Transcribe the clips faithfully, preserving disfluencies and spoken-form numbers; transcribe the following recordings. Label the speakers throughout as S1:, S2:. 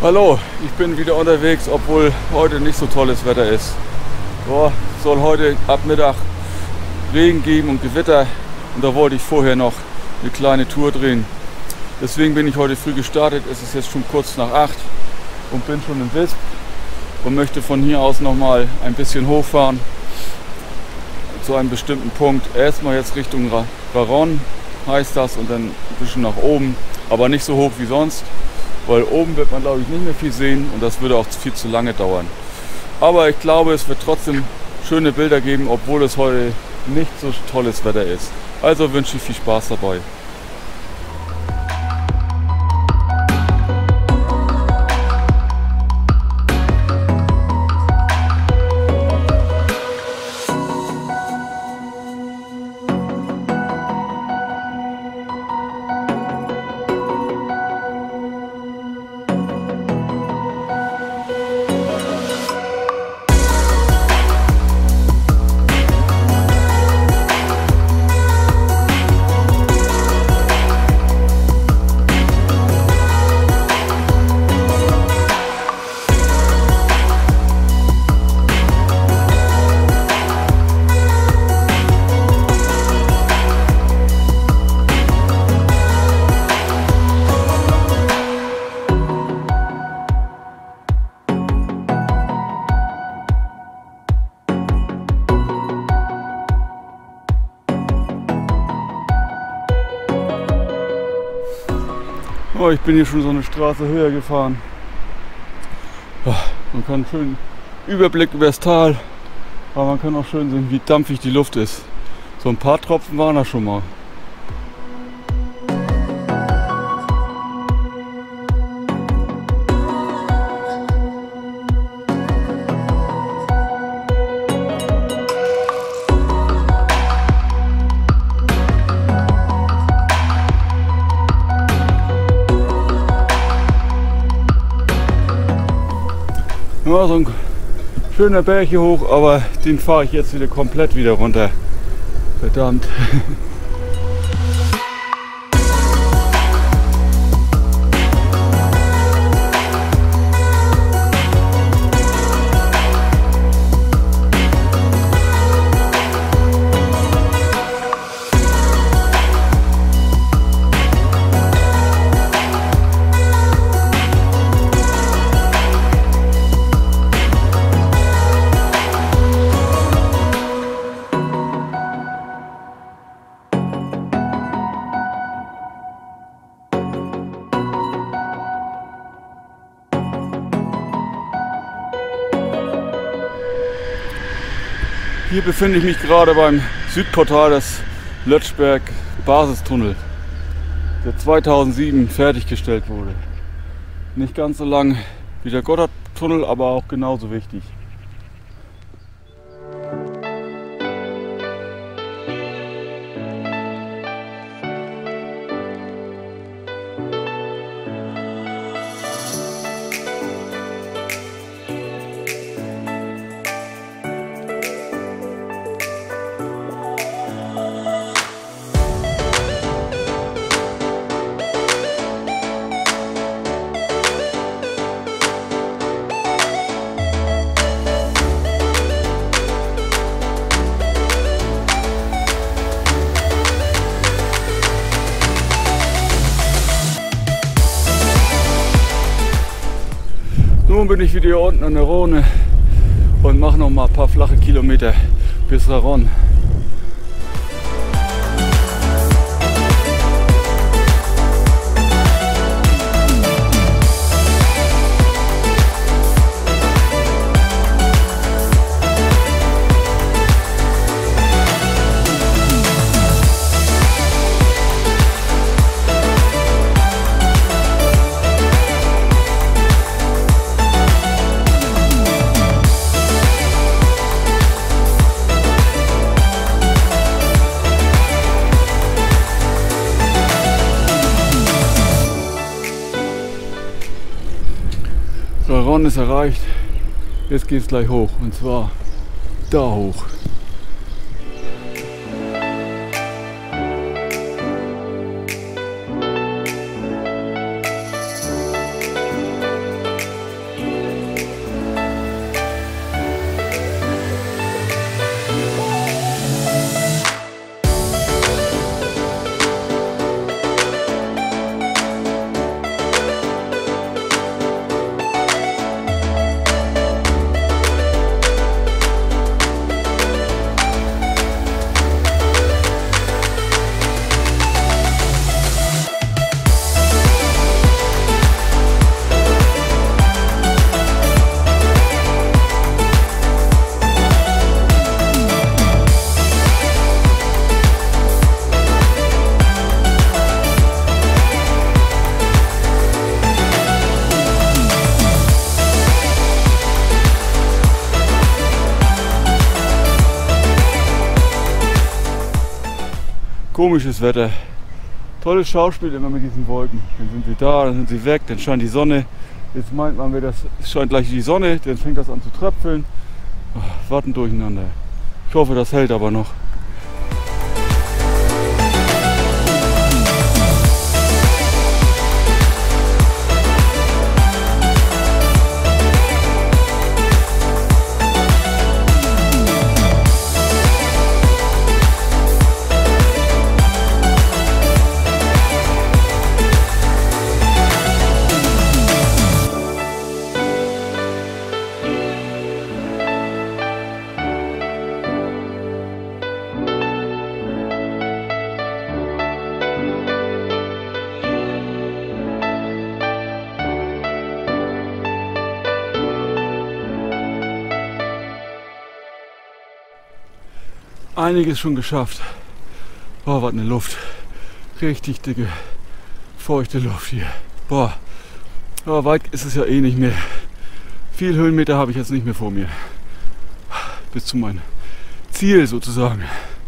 S1: Hallo, ich bin wieder unterwegs, obwohl heute nicht so tolles Wetter ist. Boah, soll heute ab Mittag Regen geben und Gewitter und da wollte ich vorher noch eine kleine Tour drehen. Deswegen bin ich heute früh gestartet, es ist jetzt schon kurz nach acht und bin schon in Visp und möchte von hier aus noch mal ein bisschen hochfahren zu einem bestimmten Punkt. Erstmal jetzt Richtung Raron heißt das und dann ein bisschen nach oben, aber nicht so hoch wie sonst. Weil oben wird man, glaube ich, nicht mehr viel sehen und das würde auch viel zu lange dauern. Aber ich glaube, es wird trotzdem schöne Bilder geben, obwohl es heute nicht so tolles Wetter ist. Also wünsche ich viel Spaß dabei. Oh, ich bin hier schon so eine Straße höher gefahren. Oh, man kann schön Überblick über das Tal, aber man kann auch schön sehen, wie dampfig die Luft ist. So ein paar Tropfen waren da schon mal. Ja, so ein schöner Berg hier hoch, aber den fahre ich jetzt wieder komplett wieder runter. Verdammt. Hier befinde ich mich gerade beim Südportal des Lötschberg Basistunnel, der zweitausendsieben fertiggestellt wurde. Nicht ganz so lang wie der Gotthardtunnel, aber auch genauso wichtig. Nun bin ich wieder hier unten an der Rhone und mache noch mal ein paar flache Kilometer bis Raron. Raron ist erreicht, jetzt geht es gleich hoch und zwar da hoch. Komisches Wetter. Tolles Schauspiel immer mit diesen Wolken. Dann sind sie da, dann sind sie weg, dann scheint die Sonne. Jetzt meint man, das scheint gleich die Sonne, dann fängt das an zu tröpfeln. Ach, warten durcheinander. Ich hoffe, das hält aber noch. Einiges schon geschafft. Boah, was eine Luft. Richtig dicke, feuchte Luft hier. Boah, aber weit ist es ja eh nicht mehr. Viel Höhenmeter habe ich jetzt nicht mehr vor mir. Bis zu meinem Ziel sozusagen.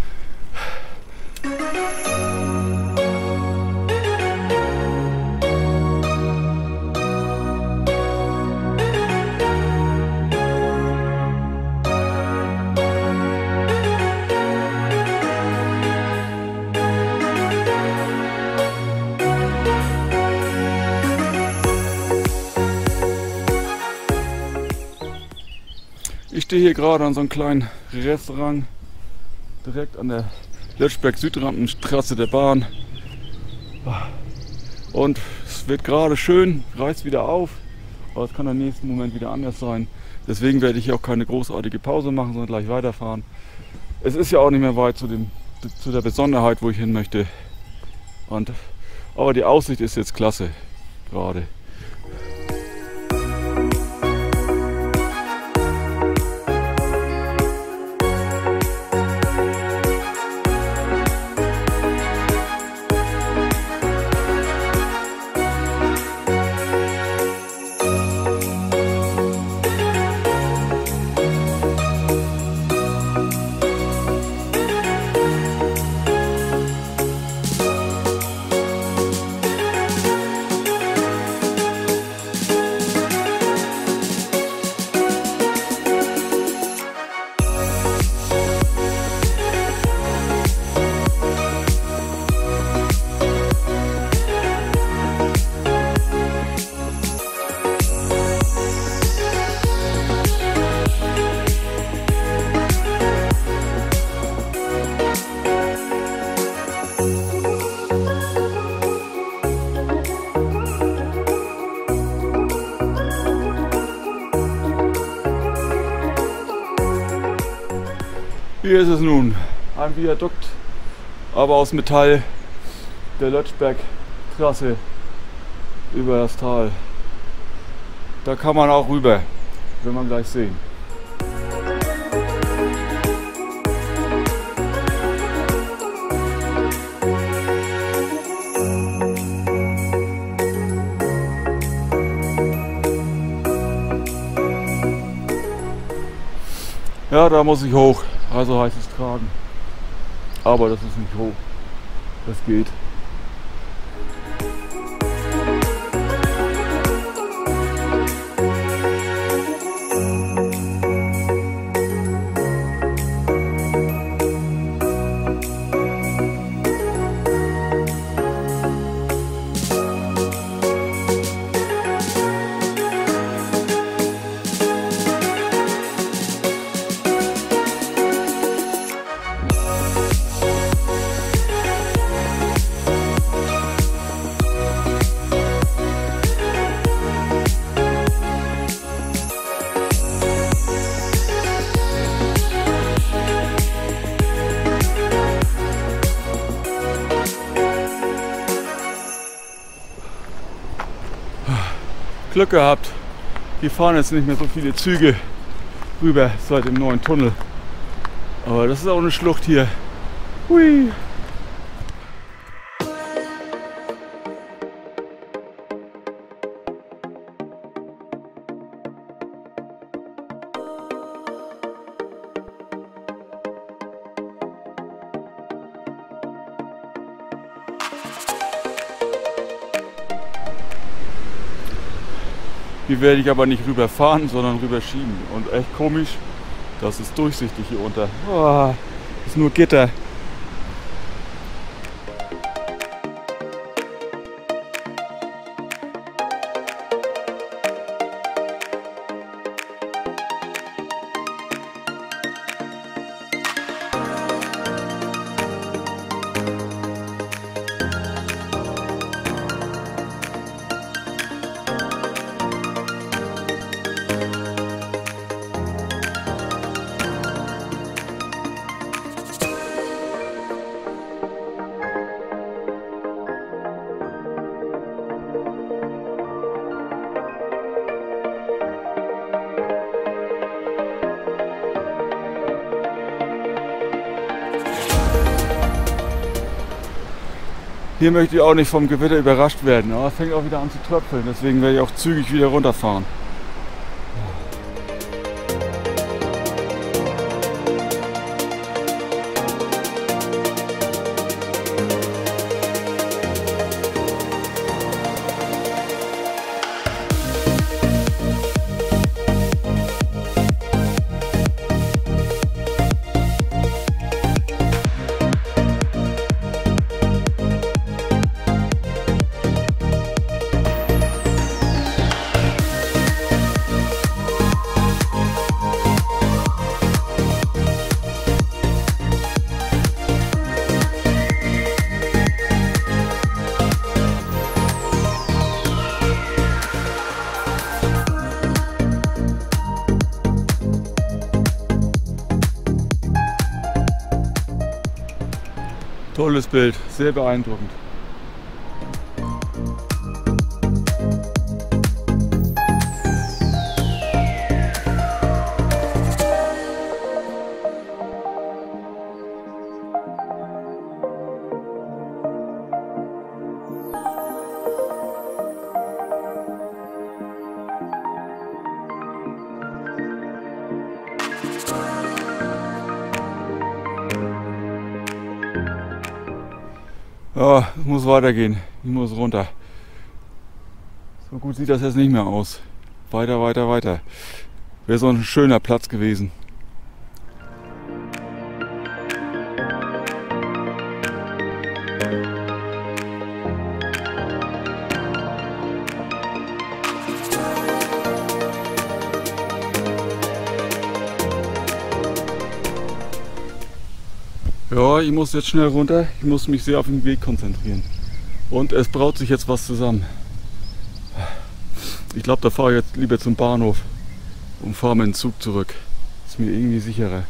S1: Ich stehe hier gerade an so einem kleinen Restaurant, direkt an der Lötschberg-Südrampenstraße der Bahn. Und es wird gerade schön, reißt wieder auf, aber es kann im nächsten Moment wieder anders sein. Deswegen werde ich hier auch keine großartige Pause machen, sondern gleich weiterfahren. Es ist ja auch nicht mehr weit zu, dem, zu der Besonderheit, wo ich hin möchte. Und, aber die Aussicht ist jetzt klasse, gerade. Hier ist es nun, ein Viadukt, aber aus Metall, der Lötschberg-Trasse über das Tal. Da kann man auch rüber, wenn man gleich sehen. Ja, da muss ich hoch. Also heißt es tragen. Aber das ist nicht hoch. Das geht. Glück gehabt. Hier fahren jetzt nicht mehr so viele Züge rüber seit dem neuen Tunnel. Aber das ist auch eine Schlucht hier. Hui. Hier werde ich aber nicht rüberfahren, sondern rüberschieben. Und echt komisch, das ist durchsichtig hier unter. Oh, ist nur Gitter. Hier möchte ich auch nicht vom Gewitter überrascht werden, aber es fängt auch wieder an zu tröpfeln, deswegen werde ich auch zügig wieder runterfahren. Tolles Bild, sehr beeindruckend. Ja, es muss weitergehen. Ich muss runter. So gut sieht das jetzt nicht mehr aus. Weiter, weiter, weiter. Wäre so ein schöner Platz gewesen. Ja, ich muss jetzt schnell runter. Ich muss mich sehr auf den Weg konzentrieren. Und es braut sich jetzt was zusammen. Ich glaube, da fahre ich jetzt lieber zum Bahnhof und fahre mit dem Zug zurück. Ist mir irgendwie sicherer.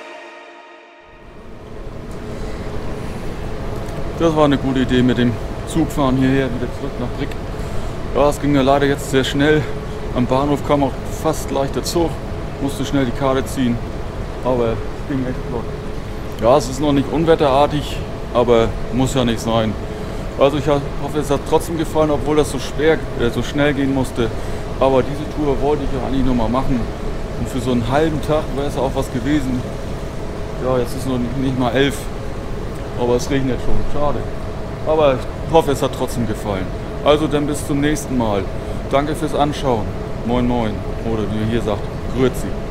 S1: Das war eine gute Idee mit dem Zug fahren hierher, wieder zurück nach Brig. Ja, es ging ja leider jetzt sehr schnell. Am Bahnhof kam auch fast gleich der Zug, musste schnell die Karte ziehen, aber es ging echt flott. Ja, es ist noch nicht unwetterartig, aber muss ja nicht sein. Also ich hoffe, es hat trotzdem gefallen, obwohl das so, schwer, äh, so schnell gehen musste. Aber diese Tour wollte ich ja eigentlich noch mal machen. Und für so einen halben Tag wäre es auch was gewesen. Ja, jetzt ist noch nicht, nicht mal elf, aber es regnet schon, schade. Aber ich hoffe, es hat trotzdem gefallen. Also dann bis zum nächsten Mal. Danke fürs Anschauen. Moin moin. Oder wie ihr hier sagt, Grüezi.